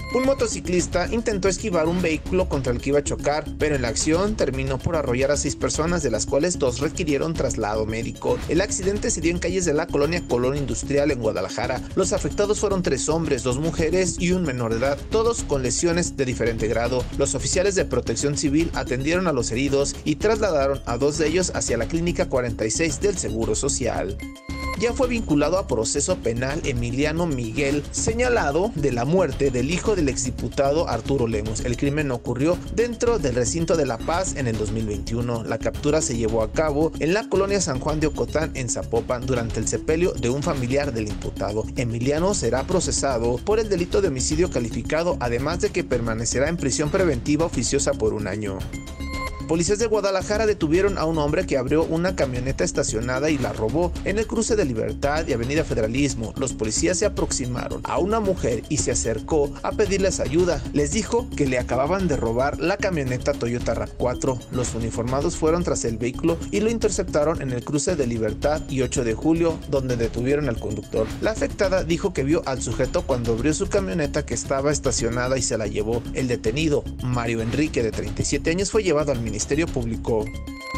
Un motociclista intentó esquivar un vehículo contra el que iba a chocar, pero en la acción terminó por arrollar a 6 personas, de las cuales 2 requirieron traslado médico. El accidente se dio en calles de la colonia Colón Industrial en Guadalajara. Los afectados fueron 3 hombres, 2 mujeres y un menor de edad, todos con lesiones de diferente grado. Los oficiales de Protección Civil atendieron a los heridos y trasladaron a 2 de ellos hacia la Clínica 46 del Seguro Social. Ya fue vinculado a proceso penal Emiliano Miguel, señalado de la muerte del hijo del exdiputado Arturo Lemos. El crimen ocurrió dentro del recinto de La Paz en el 2021. La captura se llevó a cabo en la colonia San Juan de Ocotán, en Zapopan, durante el sepelio de un familiar del imputado. Emiliano será procesado por el delito de homicidio calificado, además de que permanecerá en prisión preventiva oficiosa por 1 año. Policías de Guadalajara detuvieron a un hombre que abrió una camioneta estacionada y la robó en el cruce de Libertad y Avenida Federalismo. Los policías se aproximaron a una mujer y se acercó a pedirles ayuda. Les dijo que le acababan de robar la camioneta Toyota RAV4. Los uniformados fueron tras el vehículo y lo interceptaron en el cruce de Libertad y 8 de julio, donde detuvieron al conductor. La afectada dijo que vio al sujeto cuando abrió su camioneta que estaba estacionada y se la llevó. El detenido, Mario Enrique, de 37 años, fue llevado al Ministerio Público.